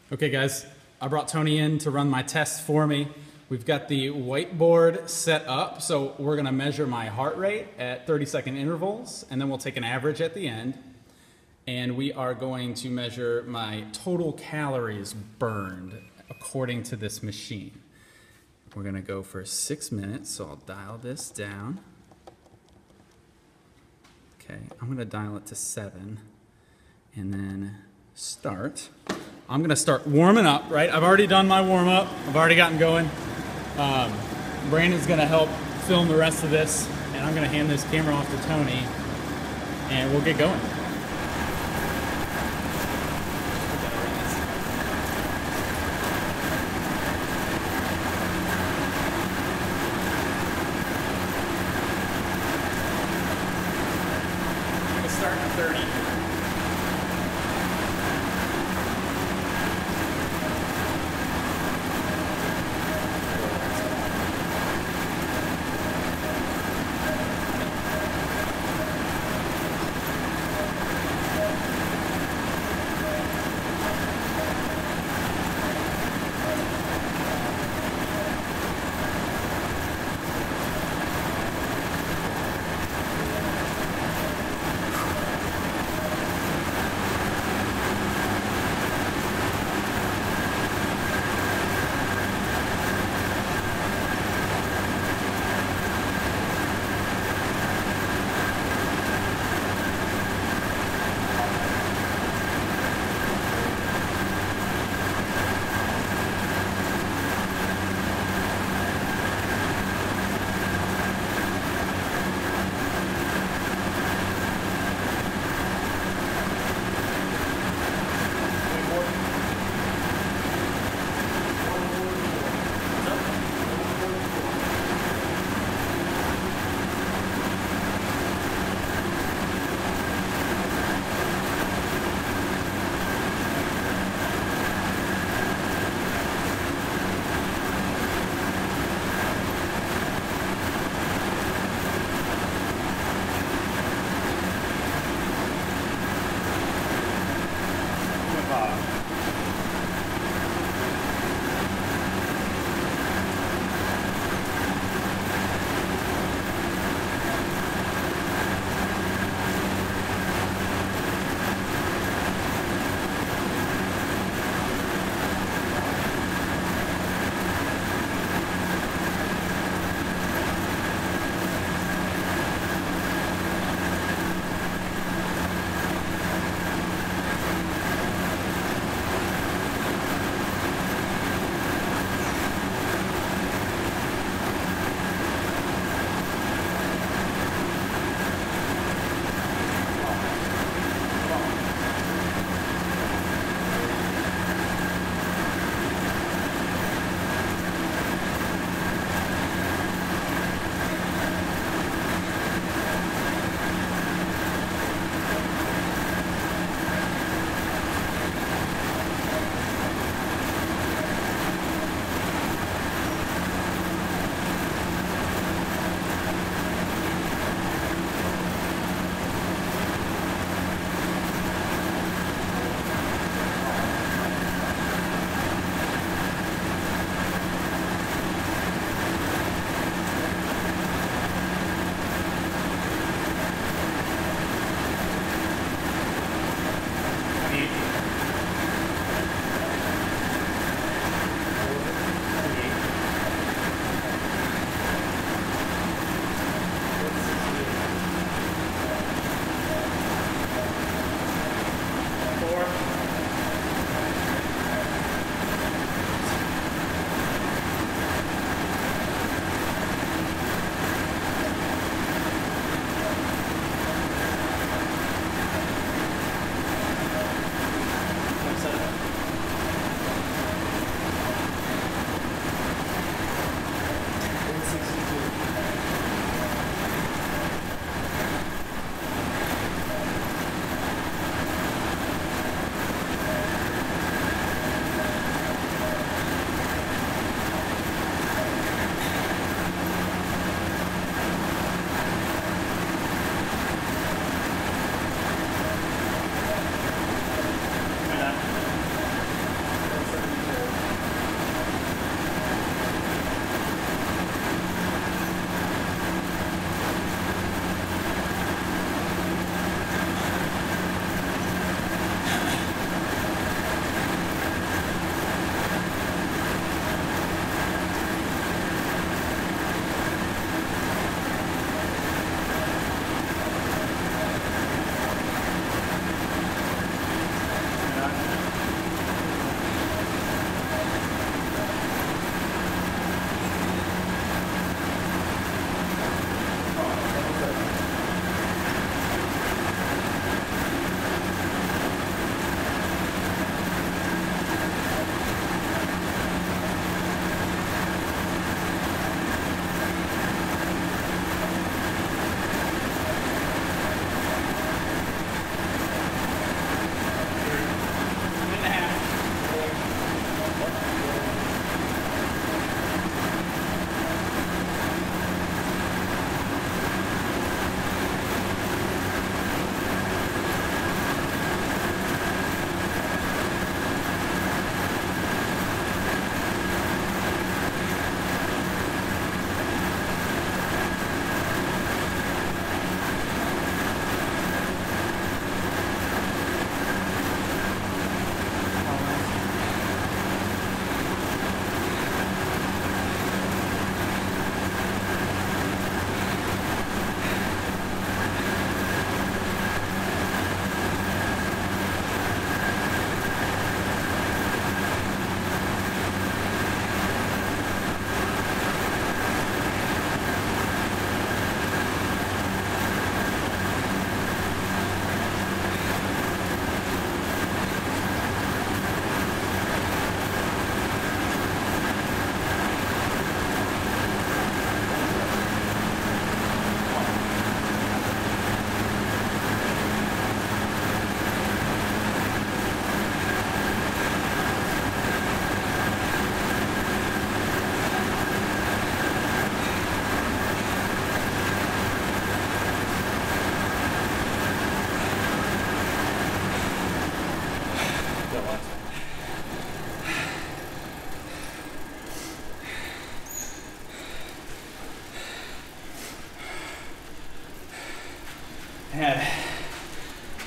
Okay guys, I brought Tony in to run my tests for me. We've got the whiteboard set up, so we're gonna measure my heart rate at 30-second intervals, and then we'll take an average at the end. And we are going to measure my total calories burned according to this machine. We're gonna go for 6 minutes, so I'll dial this down. Okay, I'm gonna dial it to 7, and then start. I'm gonna start warming up, right? I've already done my warm up. I've already gotten going. Brandon's gonna help film the rest of this, and I'm gonna hand this camera off to Tony, and we'll get going. I'm gonna start at 30.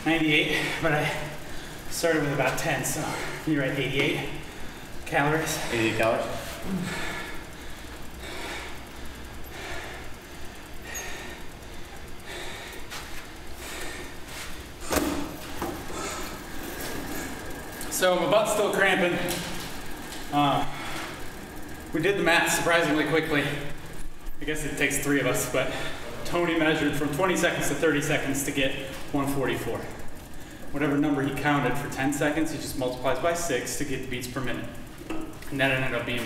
98, but I started with about 10, so you're at 88 calories. 88 calories? So my butt's still cramping. We did the math surprisingly quickly. I guess it takes 3 of us, but Tony measured from 20 seconds to 30 seconds to get 144. Whatever number he counted for 10 seconds, he just multiplies by 6 to get the beats per minute. And that ended up being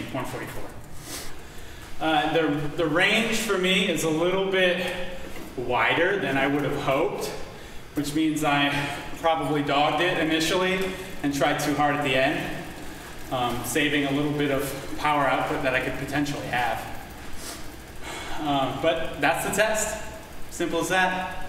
144. The range for me is a little bit wider than I would have hoped, which means I probably dogged it initially and tried too hard at the end, saving a little bit of power output that I could potentially have. But that's the test. Simple as that.